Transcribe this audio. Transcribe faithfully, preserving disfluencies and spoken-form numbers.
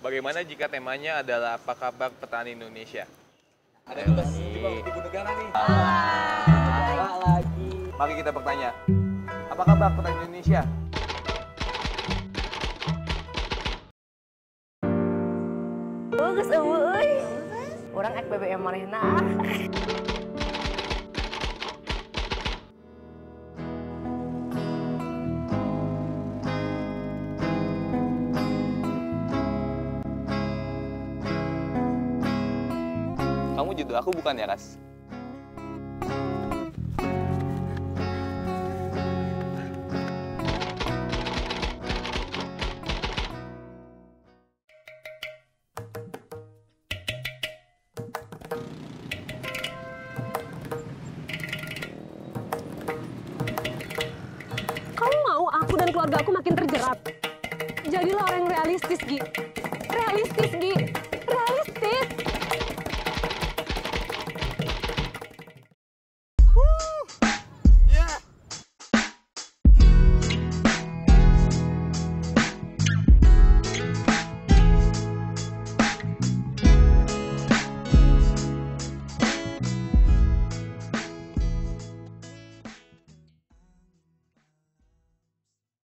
Bagaimana jika temanya adalah apa kabar petani Indonesia? Ada tugas di ibu negara nih. Negara lagi. Mari kita bertanya, apa kabar petani Indonesia? Bagus euy. Urang ek B B M manehna. Kamu jodoh aku bukan ya, Ras? Kamu mau aku dan keluarga aku makin terjerat? Jadilah orang yang realistis, Gi. Realistis, Gi.